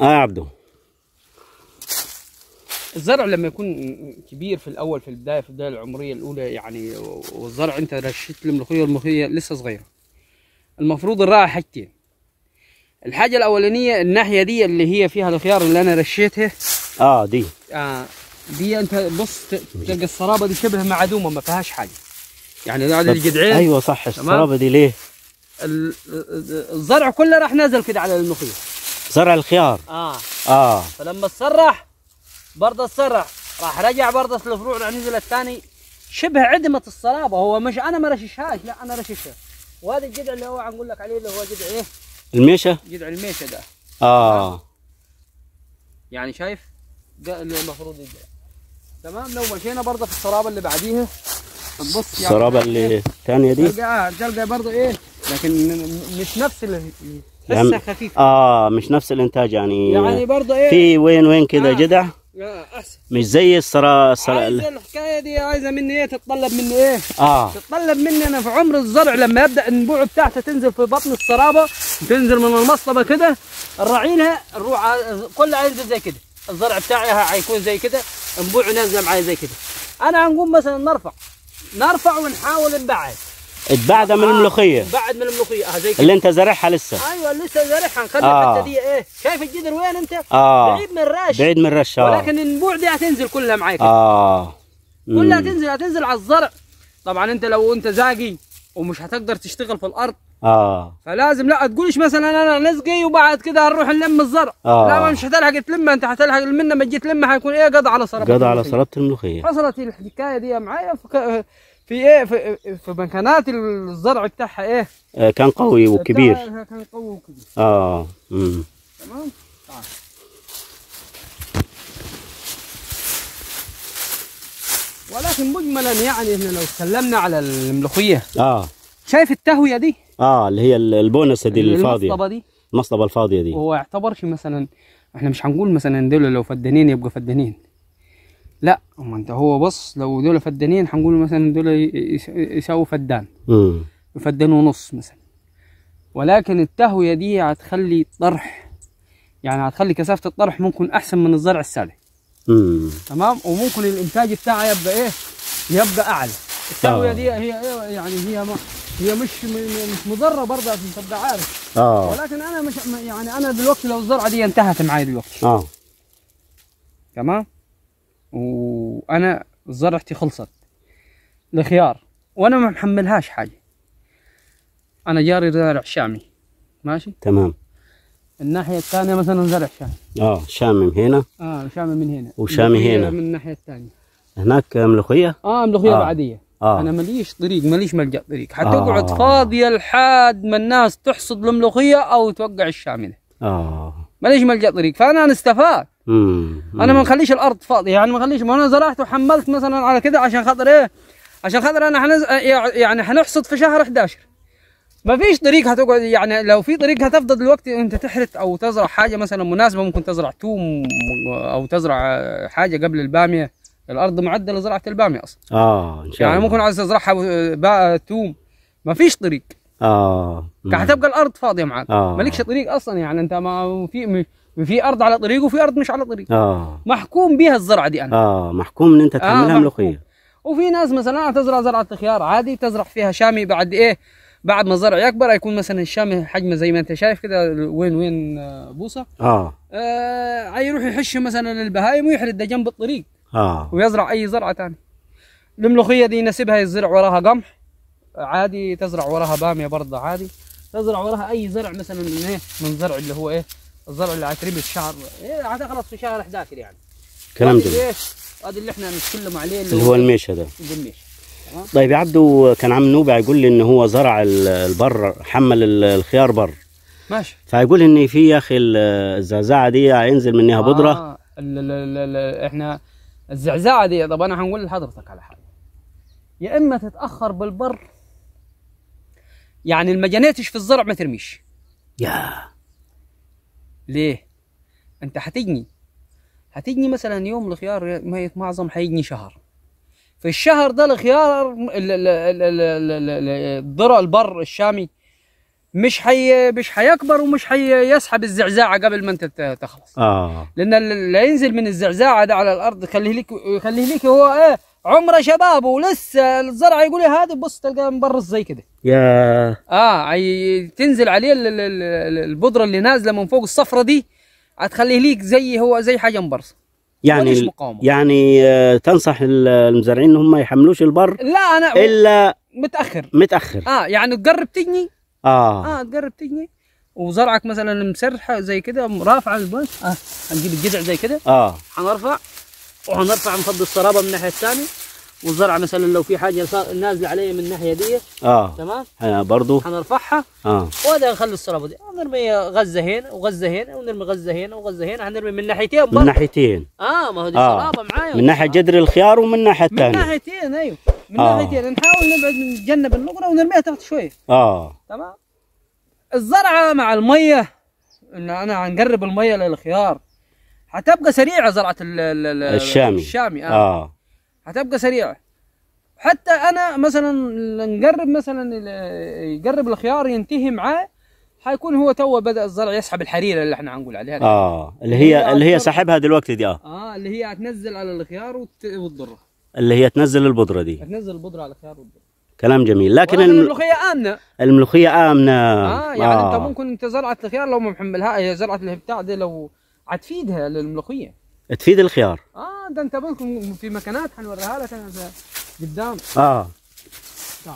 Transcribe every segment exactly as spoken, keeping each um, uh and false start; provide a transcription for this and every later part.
اه يا عبدو، الزرع لما يكون كبير في الاول، في البدايه في البدايه العمريه الاولى يعني، والزرع انت رشيت الملوخيه والملوخيه لسه صغيره، المفروض نراعي حاجتين. الحاجه الاولانيه الناحيه دي اللي هي فيها الخيار اللي انا رشيتها، اه دي اه دي انت بص تلقى الصرابه دي شبه معدومه ما فيهاش حاجه، يعني ده الجدعين. ايوه صح، الصرابه دي ليه؟ الزرع كله راح نازل كده على الملوخيه، زرع الخيار. اه اه فلما تصرح برضه تصرح راح رجع برضه الفروع راح نزل الثاني شبه عدمه الصلابه. هو مش انا ما رششهاش، لا انا رششها. وهذا الجدع اللي هو عم اقول لك عليه اللي هو جدع ايه؟ الميشه. جدع الميشه ده. اه يعني شايف ده اللي المفروض يجري. تمام. لو مشينا برضه في الصلابه اللي بعديها تبص يعني الصلابه اللي الثانيه دي تلقى تلقى برضه ايه، لكن مش نفس اللي تحسها يعني خفيفه. اه مش نفس الانتاج يعني. يعني برضه ايه في وين وين كده آه. جدع. لا احسن. مش زي الصرا الصرا عايزه الحكايه دي عايزه مني ايه؟ تتطلب مني ايه؟ اه تتطلب مني انا في عمر الزرع لما يبدا النبوع بتاعته تنزل في بطن الصرابه، تنزل من المصطبه كده، الرعيلها الروع كلها هينزل زي كده، الزرع بتاعي هيكون زي كده، نبوع نازله معايا زي كده. انا هنقوم مثلا نرفع نرفع ونحاول نبعد. تبعدها من الملوخيه. بعد من الملوخيه اه زي كده اللي انت زارعها لسه. ايوه لسه زارعها. نخلي آه. الحته دي ايه؟ شايف الجدر وين انت؟ اه بعيد من الرش. بعيد من الرش. اه ولكن النبوع دي هتنزل كلها معاك كده. اه كلها هتنزل هتنزل على الزرع. طبعا انت لو انت زاقي ومش هتقدر تشتغل في الارض اه فلازم لا تقولش مثلا انا نسقي وبعد كده هنروح نلم الزرع. آه. لا مش هتلحق تلمها، انت هتلحق منه ما تجي تلمها هيكون ايه؟ قضى على صرابه قضى على صرابه الملوخيه. حصلت الحكايه دي معايا في في ايه في, في مكانات الزرع بتاعها ايه؟ آه كان قوي وكبير. كان قوي وكبير. اه امم تمام. تعال. ولكن مجملا يعني احنا لو تكلمنا على الملوخيه اه شايف التهويه دي؟ اه اللي هي البونسه دي الفاضيه، المصطبه دي، المصطبه الفاضيه دي. هو يعتبرش مثلا احنا مش هنقول مثلا دول لو فدانين يبقى فدانين، لا ما انت هو بص لو دول فدانين هنقول مثلا دول يساووا فدان امم فدان ونص مثلا. ولكن التهويه دي هتخلي طرح، يعني هتخلي كثافه الطرح ممكن احسن من الزرع السالي. امم تمام. وممكن الانتاج بتاعها يبقى ايه؟ يبقى اعلى. التهويه آه. دي هي ايه يعني؟ هي ما هي مش مش مضره برضه عشان تبقى عارف. اه ولكن انا مش يعني انا دلوقتي لو الزرعه دي انتهت معي دلوقتي اه تمام، وانا زرعتي خلصت الخيار وانا ما محملهاش حاجه، انا جاري زارع شامي ماشي تمام. الناحيه الثانيه مثلا زرع شامي. اه شامي من هنا. اه شامي من هنا وشامي هنا من الناحيه الثانيه. هناك ملوخيه. اه ملوخيه آه. بعديه. آه. انا ماليش طريق، ماليش ملجا طريق، حتقعد آه. فاضيه لحد ما الناس تحصد الملوخيه او توقع الشامي ده. اه ماليش ملجا طريق، فانا نستفاد. امم انا ما نخليش الارض فاضيه، يعني ما نخليش، ما انا زرعت وحملت مثلا على كده عشان خاطر ايه؟ عشان خاطر انا حنز... يعني حنحصد في شهر احد عشر. ما فيش طريق هتقعد، يعني لو في طريق هتفضل دلوقتي انت تحرث او تزرع حاجه مثلا مناسبه، ممكن تزرع توم او تزرع حاجه قبل الباميه. الارض معدله لزراعه الباميه اصلا. اه ان شاء يعني الله. ممكن عايز تزرعها بقى توم، ما فيش طريق. اه هتبقى الارض فاضيه معاك. آه. مالكش طريق اصلا، يعني انت ما في في ارض على طريق وفي ارض مش على طريق. اه محكوم بها الزرعه دي انا. اه محكوم ان انت تحملها آه ملوخيه. وفي ناس مثلا تزرع زرعه خيار عادي، تزرع فيها شامي بعد ايه؟ بعد ما الزرع يكبر يكون مثلا الشامي حجمه زي ما انت شايف كده، وين وين بوصه. اه, آه يروح يحش مثلا البهايم ويحرد ده جنب الطريق. اه ويزرع اي زرعه ثانيه. الملوخيه دي يناسبها يزرع وراها قمح عادي، تزرع وراها باميه برضه عادي، تزرع وراها اي زرع مثلا من ايه؟ من زرع اللي هو ايه؟ الزرع اللي هتربي الشهر ايه هتخلص في شهر احد عشر يعني. كلام جميل. هذا اللي احنا نتكلم عليه اللي, اللي هو الميشه ده. الميشه. طيب يا عبدو، كان عم نوبع يقول لي ان هو زرع البر، حمل الخيار بر ماشي، فيقول ان في يا اخي الزعزعه دي هينزل منها بودره. آه لا لا لا احنا الزعزعه دي، طب انا هنقول لحضرتك على حاجه، يا اما تتاخر بالبر، يعني المجانيتش في الزرع ما ترميش. يا ليه؟ انت هتجني هتجني مثلا يوم الخيار ما يتمعظم هيجني شهر، في الشهر ده الخيار الذره البر الشامي مش حي مش حيكبر ومش حيسحب الزعزاعه قبل ما انت تخلص. اه لان اللي ينزل من الزعزاعه ده على الارض يخليه لك يخليه لك هو ايه عمره شبابه ولسه الزرع يقول هذا بص تلقاه مبرص زي كده. يا اه تنزل عليه البودره اللي نازله من فوق الصفرة دي هتخليه ليك زي هو زي حاجه مبرصه. يعني يعني آه تنصح المزارعين ان هم ما يحملوش البر؟ لا انا الا متاخر متاخر اه يعني تقرب تجني اه اه تقرب تجني وزرعك مثلا مسرحه زي كده رافعه البن اه هنجيب الجذع زي كده اه هنرفع وهنرفع نفضي الصرابه من الناحيه الثانيه والزرع مثلا لو في حاجه نازله عليه من الناحيه دي اه تمام آه برضو هنرفعها اه وهذا نخلي الصرابه دي نرمي غزه هنا وغزه هنا ونرمي غزه هنا وغزه هنا هنرمي من ناحيتين من ناحيتين اه ما هو دي آه. صرابه معايا من ناحيه جذر الخيار ومن الناحيه الثانيه من ناحيتين ايوه من آه. ناحيتين نحاول نبعد من نتجنب النقره ونرميها تحت شويه اه تمام. الزرعه مع الميه ان انا هنقرب الميه للخيار هتبقى سريعه زرعه الشامي الشامي اه, آه. هتبقى سريعه. حتى انا مثلا نقرب مثلا يقرب الخيار ينتهي معاه حيكون هو تو بدا الزرع يسحب الحريره اللي احنا هنقول عليها اه اللي هي اللي هي سحبها دلوقتي دي اه اه اللي هي هتنزل على الخيار وتضره اللي هي تنزل البودره دي هتنزل البودره على الخيار وتضره. كلام جميل. لكن الم... الملوخيه امنه الملوخيه امنه اه يعني آه. انت ممكن انت زرعه الخيار لو ما محملها هي زرعه البتاع دي لو هتفيدها للملوخيه تفيد الخيار اه ده انت ممكن في مكانات حنوريها لك انا قدام اه تعال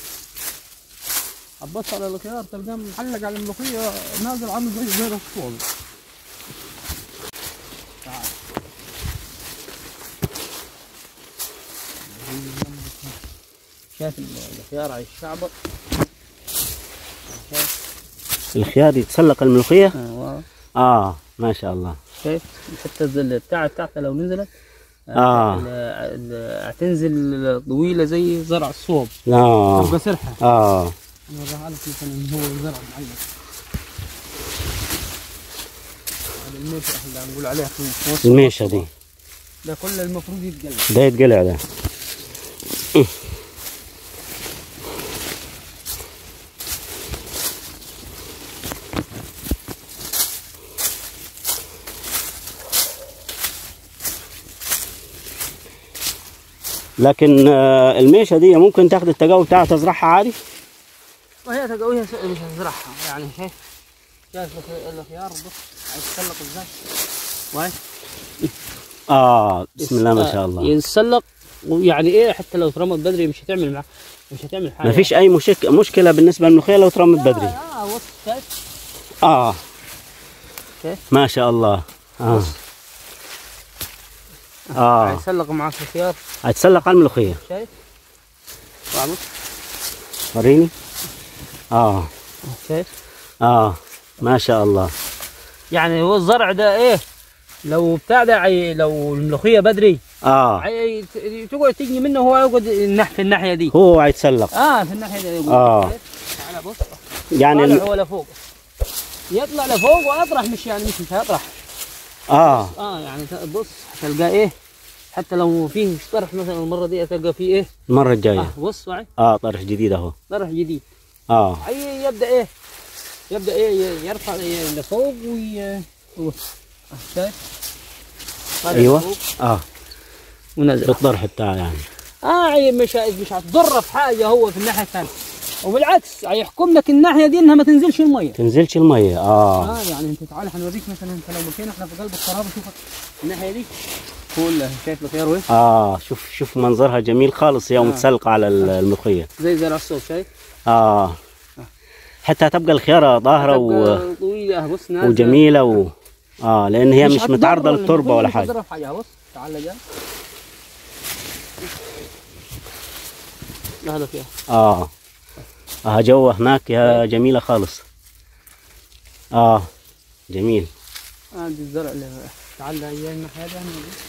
هتبص على الخيار تلقاه محلق على الملوخيه نازل عامل زي زي الصوب. تعال شايف الخيار على الشعبة الخيار يتسلق الملوخيه اه اه ما شاء الله. شايف حتى الظل بتاعها بتاعتها لو نزلت اه هتنزل طويله زي زرع الصوب اه تبقى سرحه اه نوريها لك مثلا هو زرع معين. هذا الميشه اللي نقول عليها الميشه دي ده كله المفروض يتقلع ده يتقلع ده لكن الميشه دي ممكن تاخد التقاوي بتاعها تزرعها عادي؟ وهي تقاويها مش هنزرعها يعني شايف شايف الخيار بص هيتسلق ازاي واي اه بسم الله ما شاء الله يتسلق ويعني ايه حتى لو اترمت بدري مش هتعمل معاه مش هتعمل حاجه. ما فيش اي مشك... مشكله بالنسبه للملوخيه لو اترمت بدري. اه بص شايف اه شايف ما شاء الله اه اه هيتسلق معاك الخيار هيتسلق على الملوخيه شايف بص وريني اه شايف اه ما شاء الله. يعني هو الزرع ده ايه لو بتاع ده عي... لو الملوخيه بدري اه عي... تقعد تجني منه هو يقعد النح في الناحيه دي هو هيتسلق اه في الناحيه دي يقول اه تعال بص يعني ال... هو لفوق يطلع لفوق واطرح مش يعني مش مش هيطرح اه اه يعني بص هتلقاه ايه حتى لو فيه طرح مثلا المره دي تلقى فيه ايه المره الجايه اه بص معي اه طرح جديد اهو طرح جديد اه اي يبدا ايه يبدا ايه يرفع لفوق وي هو شايف ايوه اه ونزل بالطرح بتاعه يعني اه مش مش هتضر في حاجه هو في الناحيه الثانيه وبالعكس هيحكم لك الناحيه دي انها ما تنزلش الميه تنزلش الميه اه اه يعني انت تعال حنوريك مثلا انت لو مكان احنا في قلب الصرابه شوف الناحيه دي كلها شايف الخيار وين اه شوف شوف منظرها جميل خالص يوم آه. متسلقه على الملوخيه زي زرع الصوب شايف اه حتى تبقى الخياره ظاهره و... طويله بص نازله وجميله و... اه لان هي مش, مش متعرضه للتربه ولا حاجه. مش حاجه بص تعال جاي هذا فيها اه اه جو هناك يا جميله خالص. اه جميل. اه دي الزرع اللي تعال جاي الناحيه دي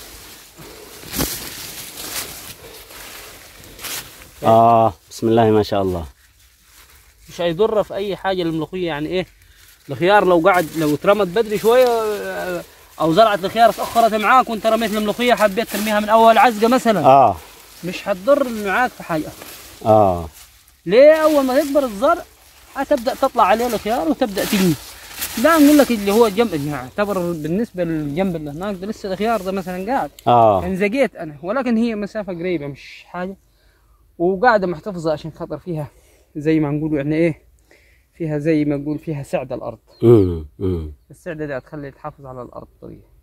اه بسم الله ما شاء الله. مش هيضر في اي حاجه الملوخيه يعني ايه الخيار لو قعد لو اترمت بدري شويه او زرعه الخيار اتاخرت معاك وانت رميت الملوخيه حبيت ترميها من اول عزقه مثلا اه مش هتضر معاك في حاجه. اه ليه اول ما يكبر الزرع هتبدا تطلع عليه الخيار وتبدا تجني. ده نقول لك اللي هو جنب، يعتبر بالنسبه للجنب اللي هناك ده لسه الخيار ده مثلا قاعد اه كان زقيت انا، ولكن هي مسافه قريبه مش حاجه، وقاعده محتفظه عشان خاطر فيها زي ما نقول يعني ايه، فيها زي ما نقول فيها سعده الارض. امم امم السعده دي هتخلي تحافظ على الارض طويل.